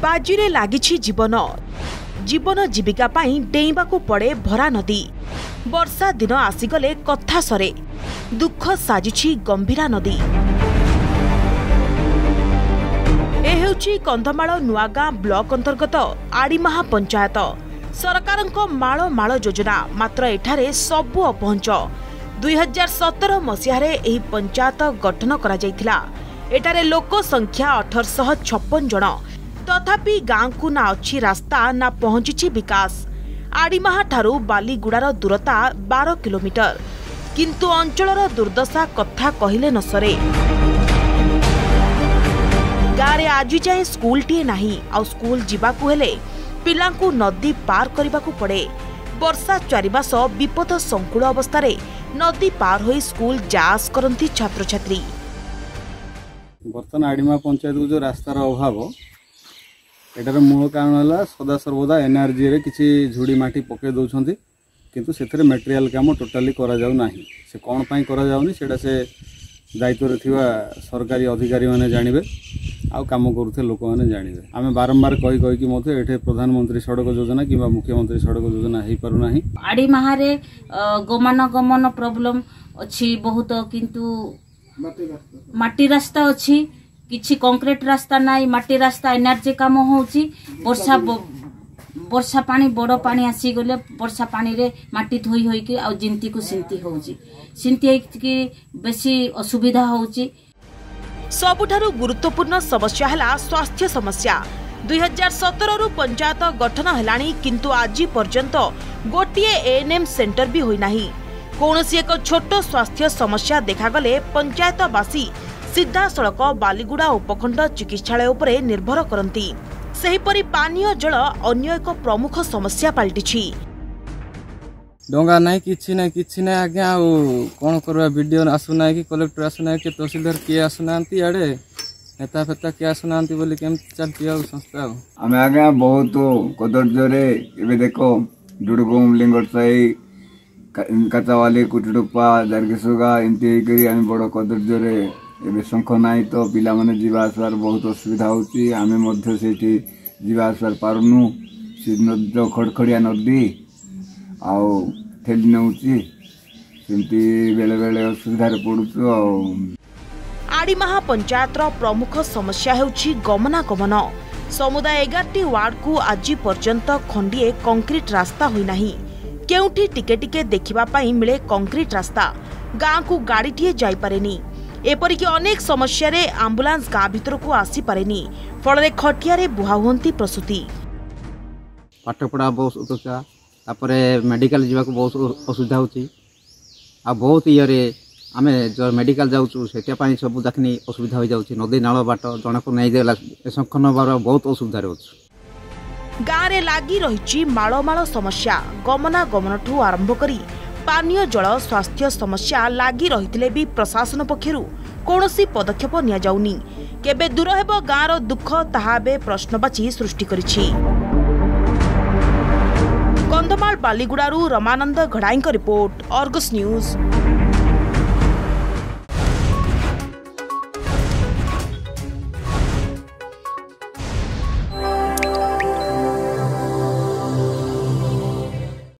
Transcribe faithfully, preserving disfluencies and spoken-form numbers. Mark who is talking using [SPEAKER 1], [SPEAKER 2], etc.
[SPEAKER 1] बाजीरे लागिछि जीवन जीवन जीविका पाई डेइबाकू पड़े भरा नदी। वर्षा दिन आसीगले कथा सरे दुख साजिछि गंभीरा नदी। ए हेउछि कंधमाल नुआगां ब्लॉक अंतर्गत आड़ीमाहा पंचायत। सरकारंको माଳ माଳ योजना मात्र एठारे सबु अपहंच। दुई हजार सतर मसीहारे एही पंचायत गठन करा जायथिला। एठारे लोक संख्या अठर सौ छप्पन जन। तथापि गाँ को ना अच्छी रास्ता ना पहुंची विकास। आड़ीमाहा ठारू बालीगुड़ार दूरता बारह किलोमीटर किंतु अंचलर दुर्दशा कथा कहिले न सरे। गाँव आज जाए स्कूल टीए नाही आउ स्कूल जीवाकू हेले पिलांकू नदी पार करबाकू पड़े। वर्षा चारिबास विपद संकुल अवस्था नदी पार होई स्कूल जास करंती छात्र छात्री।
[SPEAKER 2] बर्तमान आड़ीमाहा पंचायत को जो रास्तार अभाव एटार मूल कारण है सदा सर्वदा एनआरजी रे किसी झुड़ी माटी पके दौरान किंतु से मटेरियल काम टोटाली करा जाउ नाही। से कौन पाई करा जाउनी सेटा से दायित्व रे थिवा सरकारी अधिकारी माने जानिबे आउ काम करूथे लोक माने जानिबे। आमे बारंबार कहि कहि कि मते एठे प्रधानमंत्री सड़क योजना किबा मुख्यमंत्री सड़क योजना हेई पारु नाही।
[SPEAKER 3] आड़ीमाहा रे गमन गमन प्रॉब्लम अछि बहुत किंतु माटी रास्ता अछि किछि कंक्रीट रास्ता नाई। माटी रास्ता एनर्जी काम होउची। वर्षा वर्षा पानी बड़ पानी आसी गले वर्षा पानी रे माटी धोई होई कि आ जिंती को सिंती होउची सिंती कि बेसी असुविधा होउची।
[SPEAKER 1] सबुठारु गुरुत्वपूर्ण समस्या हला स्वास्थ्य समस्या। दुई हजार सतर रु पंचायत गठन हेलानी किंतु आज पर्यंत गोटिए एएनएम सेंटर भी होई नाही। कौनसी एक छोट स्वास्थ्य समस्या देखागले पंचायतवासी सीधा सड़क बालीगुड़ा उपखंड चिकित्सालय उपरे निर्भर करती। सेहीपरि पानीय जल अन्य एक प्रमुख समस्या पलटिछि।
[SPEAKER 4] डंगा नहीं किछि नहीं किछि नहीं आज्ञा आ कोन करबा वीडियो आसुना कि कलेक्टर आसुना कि तहसीलदार के आसुनांती आड़े नेता फेता के आसुनांती बोली केम चलती आ संस्था।
[SPEAKER 5] हमें आज्ञा बहुत कदर्य रे एबे देखो डुडुगुम लिंगरसाई काचावाली कुटुडुपा जारगेसुगा एंती करी हम बड़ कदर्य रे एबे शंख नाई तो पिला माने जीवा आसवार बहुत असुविधा होची। आमे मध्य सेठी जीवा आसवार पारुनु से नदी खड़खड़िया नदी आउ ठेली नउची सेंती बेले बेले असुविधा रे पडुछु।
[SPEAKER 1] आड़ीमाहा पंचायत रो प्रमुख समस्या हेउची गमनागमन। समुदाय एगारटी वार्ड को आज पर्यंत खंडिए कंक्रीट रास्ता होई नाही। केउठी टिके टिके देखिबा पाई मिले कंक्रीट रास्ता। गाँ को गाड़ीटीए जाई पारेनी। एपरिक अनेक समस्या रे आंबुलांस गाँ भीतर को आसी पारेनी। फल खटिया रे बुहा हुंती प्रसूति।
[SPEAKER 4] पाठपढ़ा बहुत उत्सा तापरे मेडिकल जीवा को बहुत असुविधा होची। आ बहुत इयरे आमे जो मेडिकल जाउछु सेटा पानी सब देखनी असुविधा हो जाउची। नदी नाଳ बाट जण को नै देला संखन बार बहुत असुविधा रहउछ।
[SPEAKER 1] गाँ रे लागी रहिची माळ माळ समस्या। गमना गमनठू आरंभ करी पानीय जल स्वास्थ्य समस्या लागी रहिथिले भी प्रशासन पक्षरु कोनोसी पदक्षेप निया जाउनी। केबे दूर हेबो गाँ रो दुख ताहा बे प्रश्नवाची सृष्टि करिछि। कंधमाल बालीगुड़ारू रमानंद घड़ाईंक रिपोर्ट, अर्गस न्यूज।